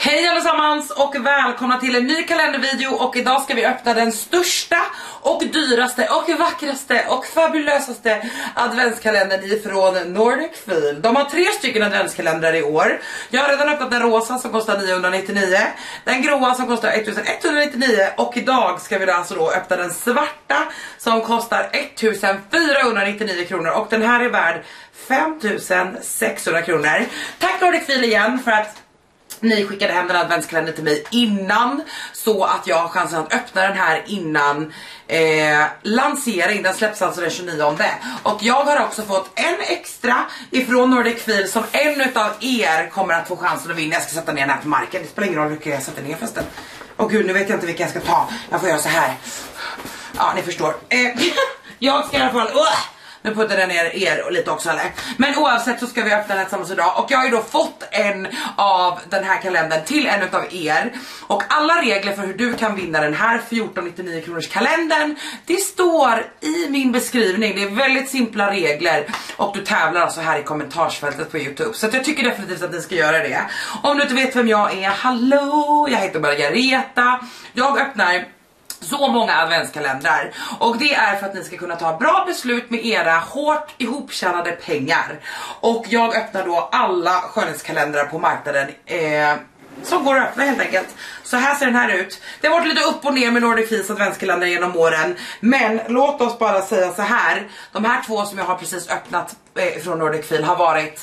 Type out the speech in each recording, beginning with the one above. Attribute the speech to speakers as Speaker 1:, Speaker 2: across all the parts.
Speaker 1: Hej allesammans och välkomna till en ny kalendervideo. Och idag ska vi öppna den största och dyraste och vackraste och fabulösaste adventskalendern ifrån Nordic Feel. De har 3 stycken adventskalendrar i år. Jag har redan öppnat den rosa som kostar 999, den gråa som kostar 1199 och idag ska vi alltså då öppna den svarta som kostar 1499 kronor och den här är värd 5600 kronor. Tack Nordic Feel igen för att ni skickade hem den här adventskalendern till mig innan, så att jag har chansen att öppna den här innan lansering. Den släpps alltså den 29. Och jag har också fått en extra ifrån Nordic Feel som en utav er kommer att få chansen att vinna. Jag ska sätta ner den här på marken. Det spelar ingen roll vilka jag sätter ner förresten. Åh gud, nu vet jag inte vilka jag ska ta. Jag får göra så här. Ja, ni förstår. Jag ska i alla fall... Nu puttar den ner er och lite också, eller? Men oavsett så ska vi öppna den tillsammans idag. Och jag har ju då fått en av den här kalendern till en utav er. Och alla regler för hur du kan vinna den här 1499 kronors kalendern, det står i min beskrivning. Det är väldigt simpla regler. Och du tävlar alltså här i kommentarsfältet på YouTube. Så att jag tycker definitivt att ni ska göra det. Om du inte vet vem jag är, hallå! Jag heter Margareta. Jag öppnar så många adventskalendrar och det är för att ni ska kunna ta bra beslut med era hårt ihoptjänade pengar. Och jag öppnar då alla skönhetskalendrar på marknaden som går att öppna helt enkelt. Så här ser den här ut. Det har varit lite upp och ner med Nordic Feels adventskalender genom åren, men låt oss bara säga så här. De här 2 som jag har precis öppnat från Nordic Feel har varit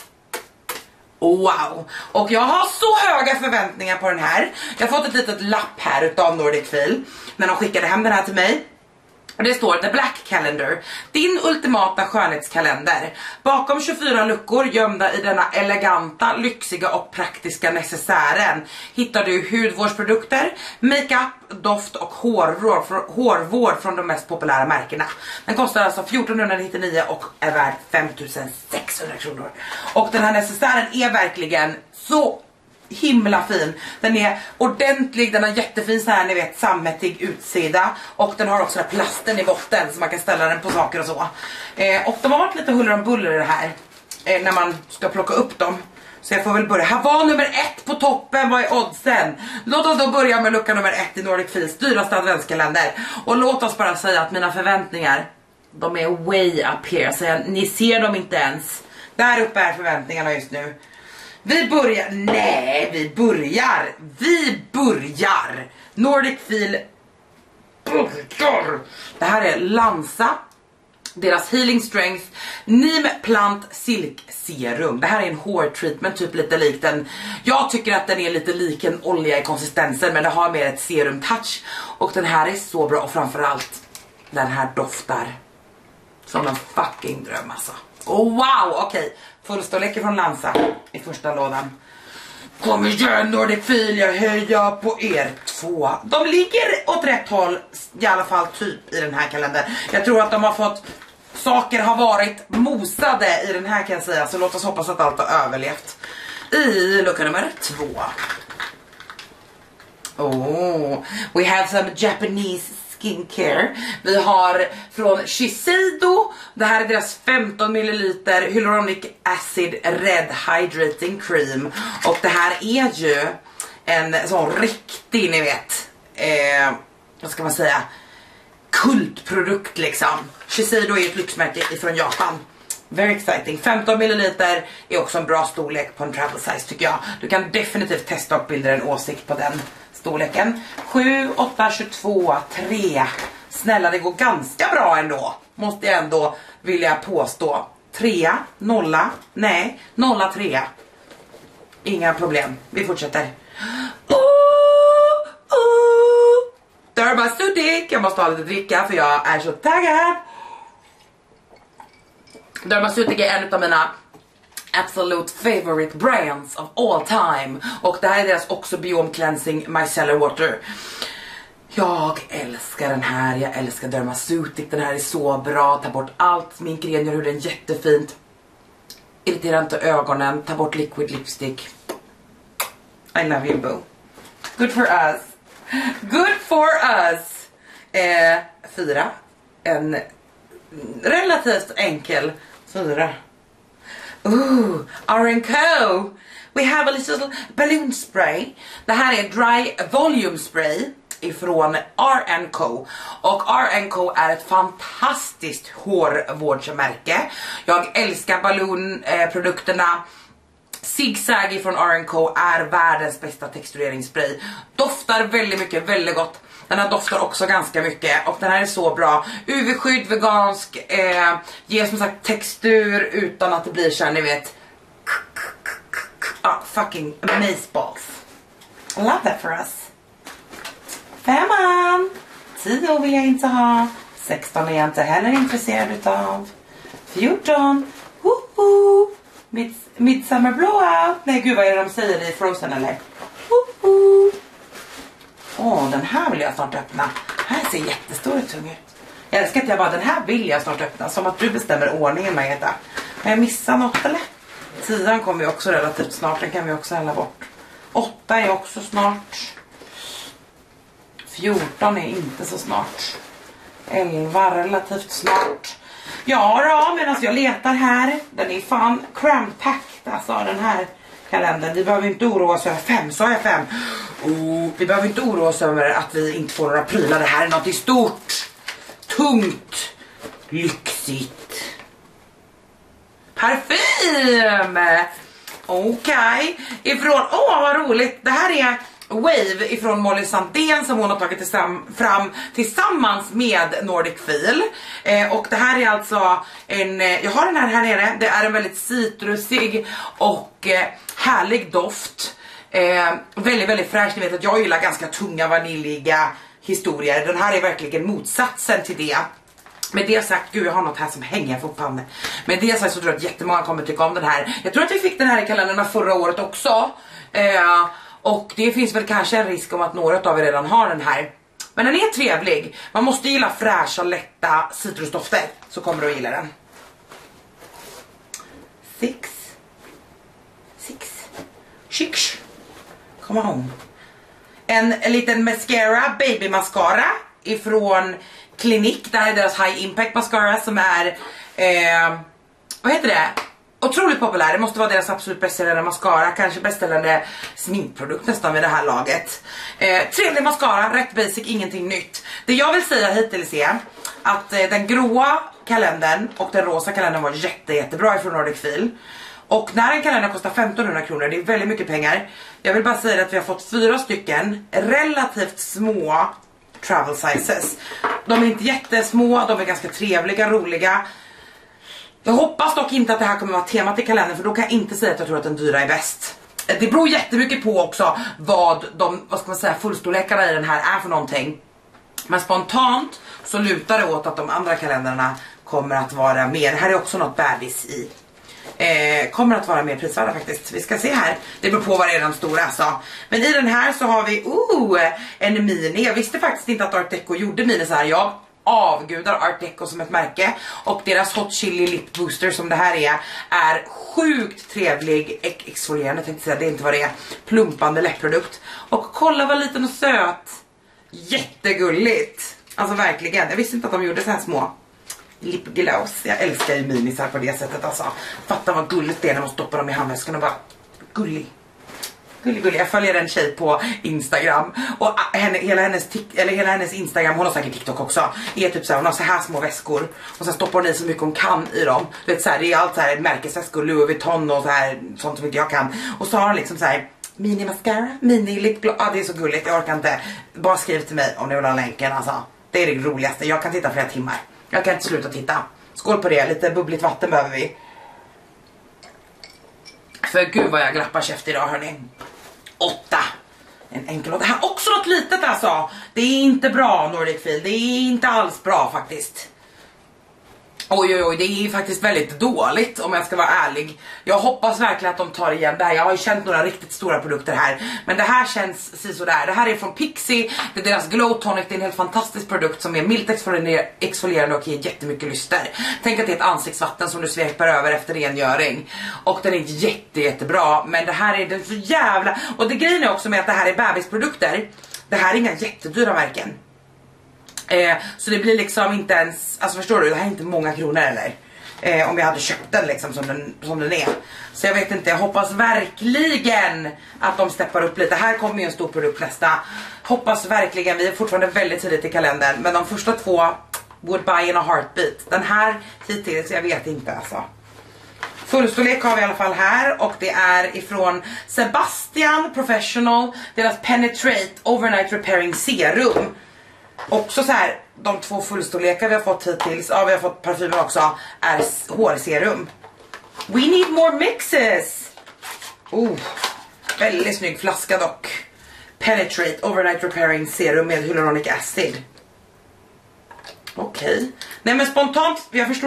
Speaker 1: wow! Och jag har så höga förväntningar på den här. Jag har fått ett litet lapp här utav Nordic Feel när de skickade hem den här till mig. Och det står The Black Calendar, din ultimata skönhetskalender. Bakom 24 luckor gömda i denna eleganta, lyxiga och praktiska necessären hittar du hudvårdsprodukter, makeup, doft och hårvård från de mest populära märkena. Den kostar alltså 1499 och är värd 5600 kronor. Och den här necessären är verkligen så himla fin. Den är ordentlig, den har jättefin så här, ni vet, sammetig utsida. Och den har också den här plasten i botten så man kan ställa den på saker och så. Och de har varit lite huller om buller i det här när man ska plocka upp dem. Så jag får väl börja. Här var nummer 1 på toppen, vad är oddsen? Låt oss då börja med lucka nummer 1 i Nordic Feels dyraste adventskalender. Och låt oss bara säga att mina förväntningar, de är way up here. Så ni ser dem inte ens. Där uppe är förväntningarna just nu. Vi börjar Nordic Feel burger. Det här är Lansa, deras Healing Strength Neem Plant Silk Serum. Det här är en hår treatment, typ lite lik den. Jag tycker att den är lite lik en olja i konsistensen, men det har mer ett serum touch. Och den här är så bra, och framförallt den här doftar som en fucking dröm alltså. Oh wow, okej. Fullstorlek från Lansa i första lådan. Kom igen Nordic Feel, jag höjer på er 2. De ligger åt rätt håll i alla fall typ i den här kalendern. Jag tror att de har fått, saker har varit mosade i den här kan jag säga. Så låt oss hoppas att allt har överlevt. I lucka nummer 2. Oh, we have some Japanese skincare. Vi har från Shiseido. Det här är deras 15 ml Hyaluronic Acid Red Hydrating Cream. Och det här är ju en sån riktig, ni vet, vad ska man säga, kultprodukt liksom. Shiseido är ett lyxmärke ifrån Japan. Very exciting. 15 ml är också en bra storlek på en travel size tycker jag. Du kan definitivt testa och bilda en åsikt på den storleken. 7, 8, 22, 3. Snälla, det går ganska bra ändå. Måste jag ändå vilja påstå. 3, 0, nej, 0, 3. Inga problem. Vi fortsätter. Dermaceutic. Jag måste ha lite dricka för jag är så taggad. Dermaceutic är en av mina absolute favorite brands of all time. Och det här är deras också Biome Cleansing Micellar Water. Jag älskar den här. Jag älskar Dermaceutic. Den här är så bra. Ta bort allt sminkren, gör huden jättefint. Irriterar inte ögonen. Ta bort liquid lipstick. I love you boo. Good for us. Good for us. 4. En relativt enkel 4. R&Co we have a little balloon spray. Det här är Dry Volume Spray ifrån R&Co. Och R&Co är ett fantastiskt hårvårdsmärke. Jag älskar balloonprodukterna. Zigzag ifrån R&Co är världens bästa textureringsspray. Doftar väldigt mycket, väldigt gott. Den här doftar också ganska mycket och den här är så bra. UV-skydd, vegansk, ger som sagt textur utan att det blir så här, ni vet. Fucking amazeballs. I love that for us. 5. 10 vill jag inte ha. 16 är jag inte heller intresserad utav. 14. Woho! Midsummer blowout. Nej gud, vad är det de säger i Frozen eller? Woho! Den här vill jag snart öppna. Här ser jättestor och tung ut. Jag älskar att jag bara, den här vill jag snart öppna. Som att du bestämmer ordningen, Margareta. Men jag missar något eller? 10 kommer ju också relativt snart. Den kan vi också hälla bort. 8 är också snart. 14 är inte så snart. 11 relativt snart. Ja då, medan jag letar här. Den är fan cram-packed, alltså den här kalendern. Vi behöver inte oroa oss över 5, så har jag 5. Vi behöver inte oroa oss över att vi inte får några prylar. Det här är något stort, tungt, lyxigt. Parfym! Okej. Ifrån, vad roligt. Det här är Wave ifrån Molly Sandén som hon har tagit fram tillsammans med Nordic Feel. Och det här är alltså jag har den här nere. Det är en väldigt citrusig och härlig doft. Väldigt, väldigt fräsch. Ni vet att jag gillar ganska tunga, vaniljiga historier. Den här är verkligen motsatsen till det. Med det sagt, gud jag har något här som hänger fortfarande. Med det sagt så tror jag att jättemånga kommer tycka om den här. Jag tror att vi fick den här i kalendrarna förra året också. Och det finns väl kanske en risk om att några av er redan har den här. Men den är trevlig. Man måste gilla fräscha, lätta citrusdofter. Så kommer du att gilla den. 6. Come on. En liten mascara, baby mascara ifrån Clinique. Det här är deras high impact mascara som är vad heter det? Otroligt populär. Det måste vara deras absolut bästsäljande mascara. Kanske bästsäljande sminkprodukt nästan med det här laget. Trevlig mascara, rätt basic, ingenting nytt. Det jag vill säga hittills är att den gråa kalendern och den rosa kalendern var jättebra ifrån Nordic Feel. Och när en kalender kostar 1500 kronor, det är väldigt mycket pengar. Jag vill bara säga att vi har fått 4 stycken relativt små travel sizes. De är inte jättesmå, de är ganska trevliga, roliga. Jag hoppas dock inte att det här kommer vara temat i kalendern, för då kan jag inte säga att jag tror att den dyra är bäst. Det beror jättemycket på också vad ska man säga, fullstorlekarna i den här är för någonting. Men spontant så lutar det åt att de andra kalendrarna kommer att vara mer. Här är också något bärbis i. Kommer att vara mer prisvärda faktiskt. Vi ska se här. Det beror på vad det är de stora alltså. Men i den här så har vi en mini. Jag visste faktiskt inte att Art Deco gjorde mini så här. Jag avgudar Art Deco som ett märke. Och deras Hot Chili Lip Booster som det här är sjukt trevlig exfolierande, tänkte säga, det är inte vad det är. Plumpande läppprodukt. Och kolla vad liten och söt. Jättegulligt. Alltså verkligen. Jag visste inte att de gjorde så här små lip gloss. Jag älskar ju minisar på det sättet alltså. Fatta vad gulligt det är när man stoppar dem i handväskan och bara gullig. Jag följer en tjej på Instagram och hela hennes Instagram, hon har säkert TikTok också, är typ såhär, hon har så här små väskor och sen stoppar hon i så mycket hon kan i dem. Du vet såhär, det är allt såhär märkesväskor, Louis Vuitton och så här, sånt som inte jag kan. Och så har hon liksom såhär mini mascara, mini lip gloss. Det är så gulligt, jag orkar inte. Bara skriv till mig om ni vill ha länken alltså. Det är det roligaste, jag kan titta flera timmar. Jag kan inte sluta titta. Skål på det, lite bubbligt vatten behöver vi. För gud vad jag glappar käft idag hörni. 8. En enkel låt. Det här är också något litet alltså. Det är inte bra Nordic Feel. Det är inte alls bra faktiskt. Oj, det är faktiskt väldigt dåligt om jag ska vara ärlig. Jag hoppas verkligen att de tar igen det här. Jag har ju känt några riktigt stora produkter här. Men det här känns sådär. Det här är från Pixie. Det är deras Glow Tonic. Det är en helt fantastisk produkt som är milt exfolierande och ger jättemycket lyster. Tänk att det är ett ansiktsvatten som du svepar över efter rengöring. Och den är jättebra. Men det här är så jävla... Och det grejen är också med att det här är bebisprodukter. Det här är inga jättedyra märken. Så det blir liksom inte ens, alltså förstår du, det här är inte många kronor eller. om jag hade köpt den liksom som den är. Så jag vet inte, jag hoppas verkligen att de steppar upp lite. Här kommer ju en stor produkt nästa. Hoppas verkligen, vi är fortfarande väldigt tidigt i kalendern. Men de första två would buy in a heartbeat. Den här hittills, jag vet inte alltså. Fullstorlek har vi i alla fall här. Och det är ifrån Sebastian Professional. Deras Penetrate Overnight Repairing Serum. Också så här, de två fullstorlekar vi har fått hittills, ja vi har fått parfymer också, är hårserum. We need more mixes. Väldigt snygg flaska dock. Penetrate Overnight Repairing Serum med hyaluronic acid. Okej. Nej men spontant,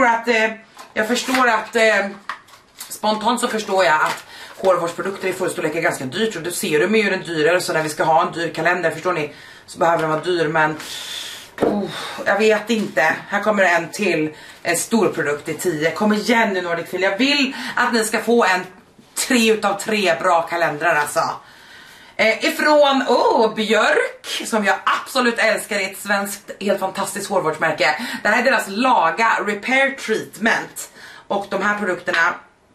Speaker 1: spontant så förstår jag att hårvårdsprodukter i fullstorlek är ganska dyrt. Och serum är ju den dyrare, så när vi ska ha en dyr kalender, förstår ni, så behöver den vara dyr. Men jag vet inte. Här kommer en till, en stor produkt i 10. Kom igen nu Nordic Feel. Jag vill att ni ska få en 3 utav 3 bra kalendrar alltså. Ifrån Björk, som jag absolut älskar, i ett svenskt helt fantastiskt hårvårdsmärke. Det här är deras Laga Repair Treatment. Och de här produkterna,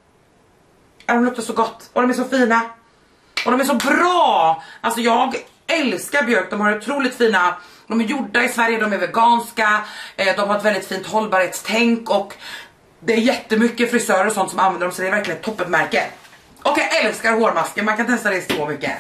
Speaker 1: de luktar så gott. Och de är så fina. Och de är så bra. Alltså jag älskar Björk. De har otroligt fina. De är gjorda i Sverige, de är veganska. De har ett väldigt fint hållbarhetstänk. Och det är jättemycket frisörer och sånt som använder dem. Så det är verkligen ett toppenmärke. Och jag älskar hårmasker. Man kan testa det så mycket.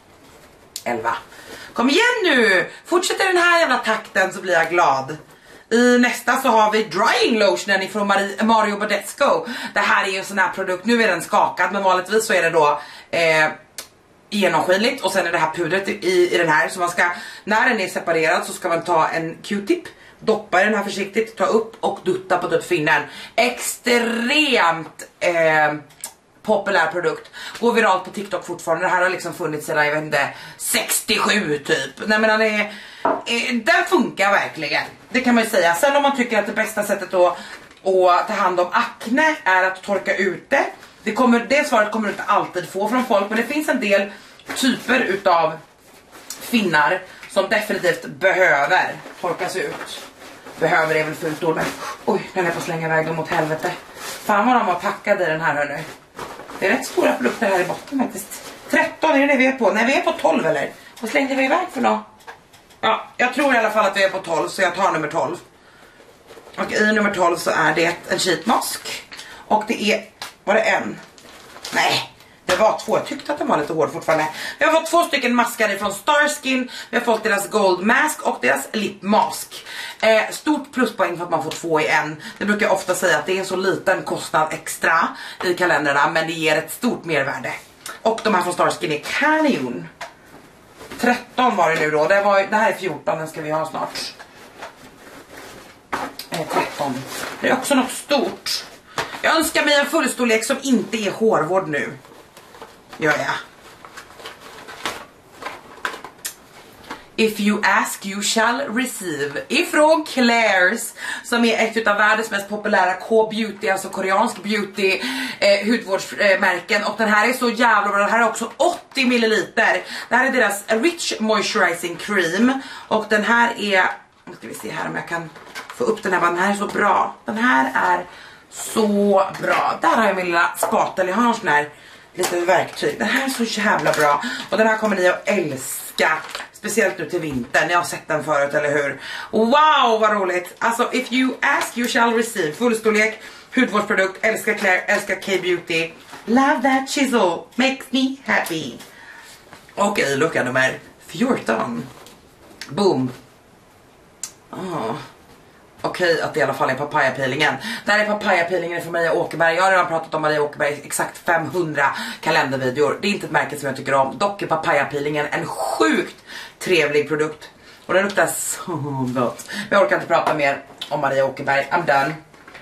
Speaker 1: 11. Kom igen nu. Fortsätter den här jävla takten så blir jag glad. I nästa så har vi drying lotionen ifrån Mario Badescu. Det här är ju en sån här produkt. Nu är den skakad, men vanligtvis så är det då genomskinligt. Och sen är det här pudret i den här. Så man ska, när den är separerad så ska man ta en Q-tip, doppa den här försiktigt, ta upp och dutta på duttfinnen. Extremt populär produkt. Går viralt på TikTok fortfarande. Det här har liksom funnits sedan, jag vet inte, 67 typ. Nej men den funkar verkligen. Det kan man ju säga. Sen om man tycker att det bästa sättet att ta hand om akne är att torka ut det. Det svaret kommer du inte alltid få från folk. Men det finns en del typer utav finnar som definitivt behöver torkas ut. Behöver är väl fult ord, men oj, den är på att slänga iväg dem mot helvete. Fan vad de har packat i den här, hörnu. Det är rätt stora produkter här i botten faktiskt. 13 är det vi är på. Nej, vi är på 12 eller? Vad slängde vi iväg för något? Ja, jag tror i alla fall att vi är på 12, så jag tar nummer 12. Och i nummer 12 så är det en sheetmask. Och det är, var det en? Nej, det var 2. Jag tyckte att den var lite hård fortfarande. Vi har fått 2 stycken maskar från Starskin. Vi har fått deras Gold Mask och deras Lip Mask. Stort pluspoäng för att man får 2 i en. Det brukar jag ofta säga att det är en så liten kostnad extra i kalendrarna, men det ger ett stort mervärde. Och de här från Starskin är kanon. 13 var det nu då. Det här är 14, den ska vi ha snart. 13. Det är också något stort. Jag önskar mig en fullstorlek som inte är hårvård nu. Gör jag. If you ask you shall receive. Ifrån Claire's, som är ett av världens mest populära K-beauty, alltså koreansk beauty hudvårdsmärken. Och den här är så jävla bra. Den här är också 80 ml. Det här är deras Rich Moisturizing Cream. Och den här är, nu ska vi se här om jag kan få upp den här. Den här är så bra. Den här är så bra. Där har jag min lilla spatel. Jag har en sån här lite verktyg. Den här är så jävla bra. Och den här kommer ni att älska. Speciellt nu till vintern. Ni har sett den förut, eller hur? Wow, vad roligt. Alltså, if you ask you shall receive. Fullstorlek, hudvårdsprodukt. Älskar Claire, älskar K-beauty. Love that chisel. Makes me happy. Och i lucka nummer 14. Boom. Okej, att det i alla fall är papaya-peelingen. Det här är papaya-peelingen från Maria Åkerberg. Jag har redan pratat om Maria Åkerberg exakt 500 kalendervideor. Det är inte ett märke som jag tycker om. Dock är papaya-peelingen en sjukt trevlig produkt. Och den luktar så gott. Men jag orkar inte prata mer om Maria Åkerberg. I'm done.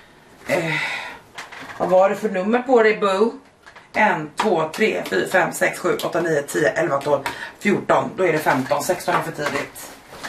Speaker 1: Vad var det för nummer på dig, boo? 1, 2, 3, 4, 5, 6, 7, 8, 9, 10, 11, 12, 14. Då är det 15. 16 är för tidigt.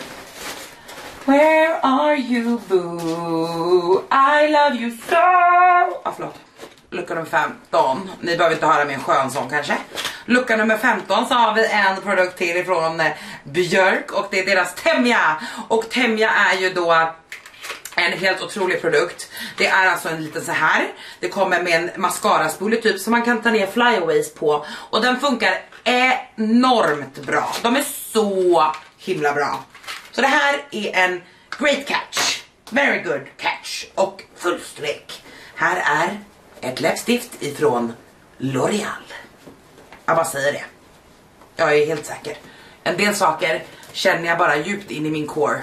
Speaker 1: Where are you, boo? I love you so. Förlåt. Lucka nummer 15. Ni behöver inte höra min skön sång kanske. Lucka nummer 15 så har vi en produkt till ifrån Björk. Och det är deras Temja. Och Temja är ju då En helt otrolig produkt. Det är alltså en liten så här. Det kommer med en mascara-spule typ som man kan ta ner flyaways på. Och den funkar enormt bra. De är så himla bra. Så det här är en great catch. Very good catch. Och fullsträck. Här är ett läppstift ifrån L'Oreal. Jag bara säger det. Jag är helt säker. En del saker känner jag bara djupt in i min core.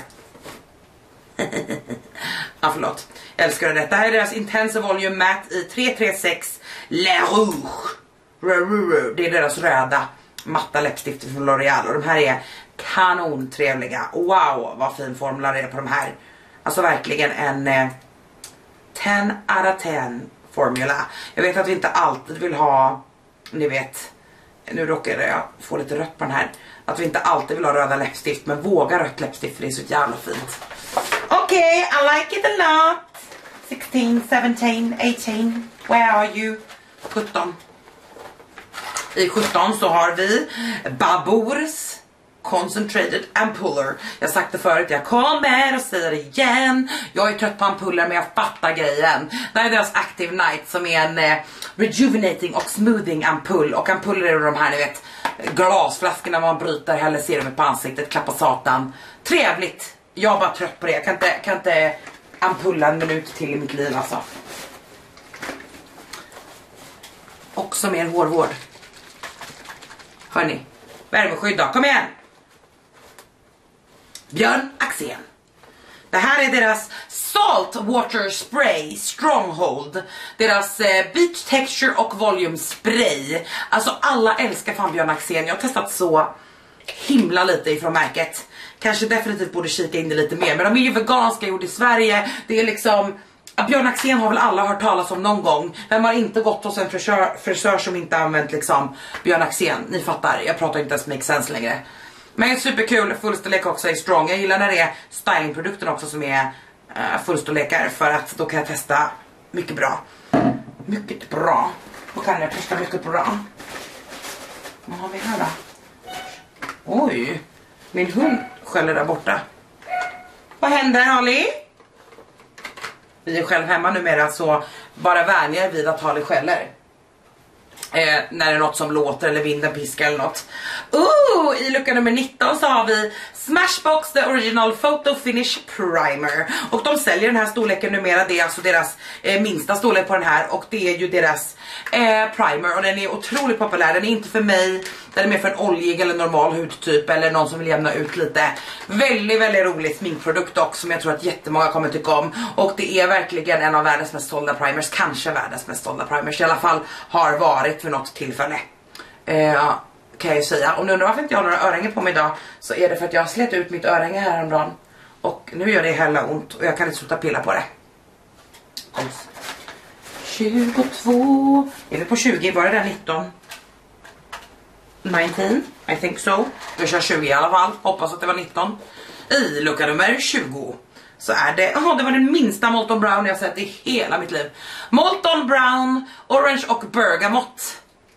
Speaker 1: Ja, förlåt. Jag älskar det. Det här är deras Intense Volume Matte i 336 Le Rouge. Det är deras röda matta läppstift från L'Oreal. Och de här är kanontrevliga. Wow, vad fin formula det är på de här. Alltså verkligen en 10 out of 10 formula. Jag vet att vi inte alltid vill ha, ni vet, nu råkar jag få lite rött på den här, att vi inte alltid vill ha röda läppstift, men våga rött läppstift för det är så jävla fint. Okej, I like it a lot. 16, 17, 18, where are you? 17. I 17 så har vi Babours Concentrated Ampuller. Jag har sagt det förut, jag kommer och säger det igen. Jag är trött på ampuller men jag fattar grejen. Det här är deras Active Night som är en rejuvenating och smoothing ampull. Och ampuller är de här, ni vet, glasflaskorna man bryter, häller serumet på ansiktet, klappar satan. Trevligt. Jag är bara trött på det. Jag kan inte ampulla en minut till i mitt liv alltså. Också mer hårvård. Hörni, värmeskydd då, kom igen. Björn Axén. Det här är deras Salt Water Spray Stronghold. Deras Beach Texture och Volume Spray. Alltså alla älskar fan Björn Axén. Jag har testat så himla lite ifrån märket. Kanske definitivt borde kika in det lite mer. Men de är ju veganska, gjorda i Sverige. Det är liksom, Björn Axén har väl alla hört talas om någon gång. Vem har inte gått hos en frisör som inte använt liksom Björn Axén? Ni fattar, jag pratar inte ens make sense längre. Men superkul, fullstorlek också är strong. Jag gillar när det är stylingprodukten också som är fullstorlekar. För att då kan jag testa mycket bra. Mycket bra. Då kan jag testa mycket bra. Vad har vi här då? Oj, min hund skäller där borta. Vad händer, Holly? Vi är själv hemma numera, så bara vänjer vid att Holly skäller. När det är något som låter eller vinden piskar eller något. I lucka nummer 19 så har vi Smashbox The Original Photo Finish Primer. Och de säljer den här storleken numera. Det är alltså deras minsta storlek på den här. Och det är ju deras primer. Och den är otroligt populär. Den är inte för mig. Den är mer för en oljig eller normal hudtyp. Eller någon som vill jämna ut lite. Väldigt, väldigt rolig sminkprodukt också. Som jag tror att jättemånga kommer tycka om. Och det är verkligen en av världens mest sålda primers. Kanske världens mest sålda primers. I alla fall har varit för något tillfälle. Kan jag ju säga. Om du undrar varför inte jag har några örhängen på mig idag, så är det för att jag har slet ut mitt örhänge häromdagen. Och nu gör det hela ont och jag kan inte sluta pilla på det. 22. Är vi på 20? Var det där 19? 19? I think so. Jag kör 20 i alla fall. Hoppas att det var 19. I lucka nummer 20 så är det, det var den minsta Molton Brown jag sett i hela mitt liv. Molton Brown, Orange och Bergamot.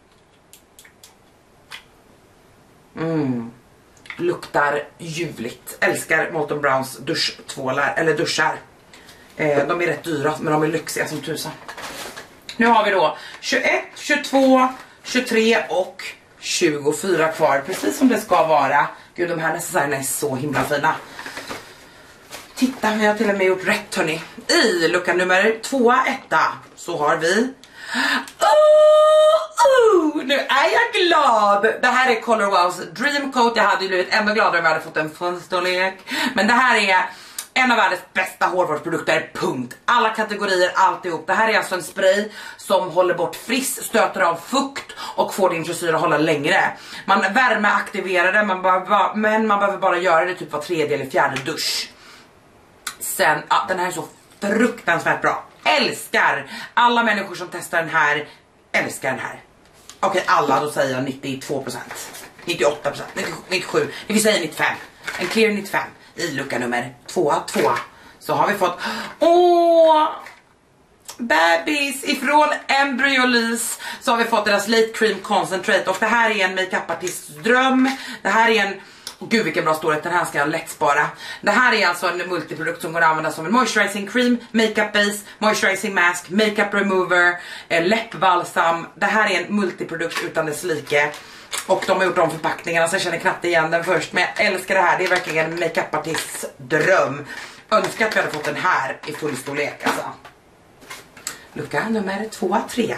Speaker 1: Luktar ljuvligt. Älskar Molton Browns duschtvålar, eller duschar. De är rätt dyra, men de är lyxiga som tusan. Nu har vi då 21, 22, 23 och 24 kvar. Precis som det ska vara. Gud, de här necessärerna är så himla fina. Titta, vi har till och med gjort rätt, hörni. I lucka nummer 2, 1 så har vi nu är jag glad. Det här är Color Wows Dream Coat. Jag hade ju blivit ännu gladare om jag hade fått en fullstorlek. Men det här är en av världens bästa hårvårdsprodukter, punkt. Alla kategorier, alltihop. Det här är alltså en spray som håller bort friss, stöter av fukt och får din frisyr att hålla längre. Man värmeaktiverar det, men man behöver bara göra det typ var 3:e eller 4:e dusch. Sen, den här är så fruktansvärt bra. Älskar alla människor som testar den här. Älskar den här. Okej, alla, då säger jag 92%, 98%, 97%, vi säger 95. En clear 95 i lucka nummer 2. Så har vi fått bebis ifrån Embryolisse. Så har vi fått deras Late Cream Concentrate. Och det här är en makeup-artists dröm. Det här är en Gud vilken bra storlek, den här ska jag lätt spara. Det här är alltså en multiprodukt som går att använda som en moisturizing cream, makeup base, moisturizing mask, makeup remover, läppbalsam. Det här är en multiprodukt utan dess like. Och de har gjort om förpackningarna så jag känner knappt igen den först. Men jag älskar det här, det är verkligen en makeup-artists dröm. Önskar att vi hade fått den här i full storlek alltså. Lucka nummer 2-3.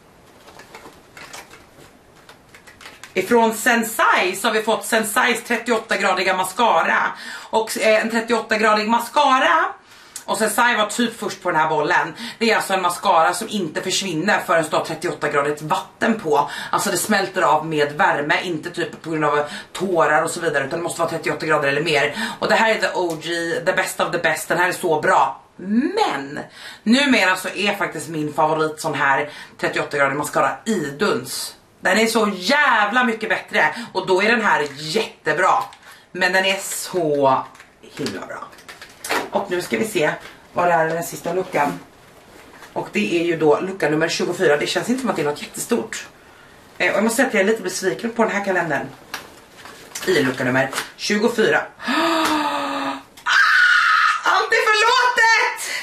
Speaker 1: Ifrån Sensai så har vi fått Sensais 38-gradiga mascara. Och en 38-gradig mascara. Och Sensai var typ först på den här bollen. Det är alltså en mascara som inte försvinner förrän det står 38-gradigt vatten på. Alltså det smälter av med värme, inte typ på grund av tårar och så vidare. Utan det måste vara 38 grader eller mer. Och det här är the OG, the best of the best. Den här är så bra. Men numera så är faktiskt min favorit sån här 38-gradig mascara Iduns. Den är så jävla mycket bättre. Och då är den här jättebra. Men den är så himla bra. Och nu ska vi se vad det är den sista luckan. Och det är ju då lucka nummer 24. Det känns inte som att det är något jättestort. Och jag måste säga att jag är lite besviken på den här kalendern. I lucka nummer 24. Allt är förlåtet!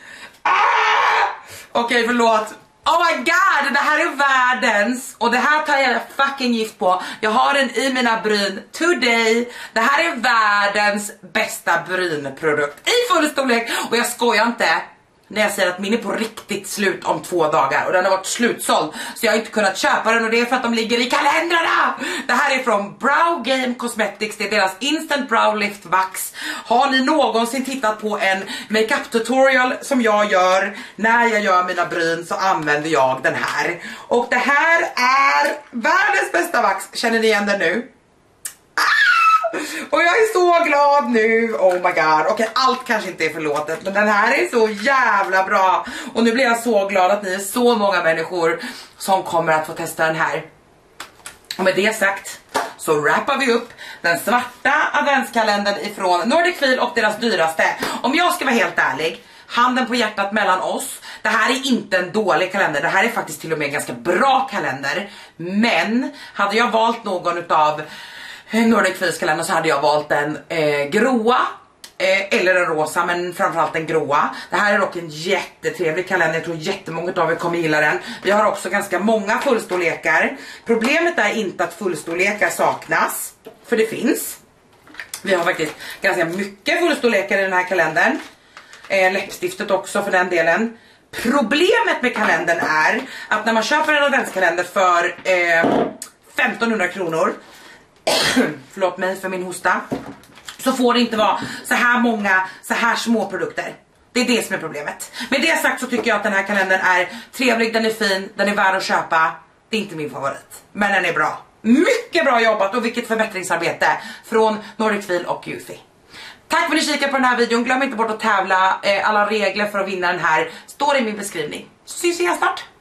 Speaker 1: Okej, förlåt. Oh my god, det här är världens. Och det här tar jag fucking gift på. Jag har den i mina bryn today. Det här är världens bästa brynprodukt i full storlek. Och jag skojar inte när jag säger att min är på riktigt slut om 2 dagar. Och den har varit slutsåld. Så jag har inte kunnat köpa den. Och det är för att de ligger i kalendrarna. Det här är från Brow Game Cosmetics. Det är deras Instant Brow Lift Wax. Har ni någonsin tittat på en makeup tutorial som jag gör? När jag gör mina bryn så använder jag den här. Och det här är världens bästa vax. Känner ni igen den nu? Och jag är så glad nu. Oh my god. Okej, allt kanske inte är förlåtet, men den här är så jävla bra. Och nu blir jag så glad att ni är så många människor som kommer att få testa den här. Och med det sagt så wrappar vi upp den svarta adventskalendern ifrån Nordic Feel och deras dyraste. Om jag ska vara helt ärlig, handen på hjärtat mellan oss, det här är inte en dålig kalender. Det här är faktiskt till och med en ganska bra kalender. Men hade jag valt någon utav Nordic Feels kalender så hade jag valt den gråa eller en rosa, men framförallt den gråa. Det här är dock en jättetrevlig kalender. Jag tror jättemånga av er kommer gilla den. Vi har också ganska många fullstorlekar. Problemet är inte att fullstorlekar saknas, för det finns. Vi har faktiskt ganska mycket fullstorlekar i den här kalendern. Läppstiftet också för den delen. Problemet med kalendern är att när man köper en adventskalender för 1500 kronor, förlåt mig för min hosta, så får det inte vara så här många, så här små produkter. Det är det som är problemet. Med det sagt så tycker jag att den här kalendern är trevlig, den är fin, den är värd att köpa. Det är inte min favorit, men den är bra. Mycket bra jobbat och vilket förbättringsarbete från Nordic Feel och Eufy. Tack för att ni kikade på den här videon. Glöm inte bort att tävla. Alla regler för att vinna den här står i min beskrivning. Så syns vi igen snart.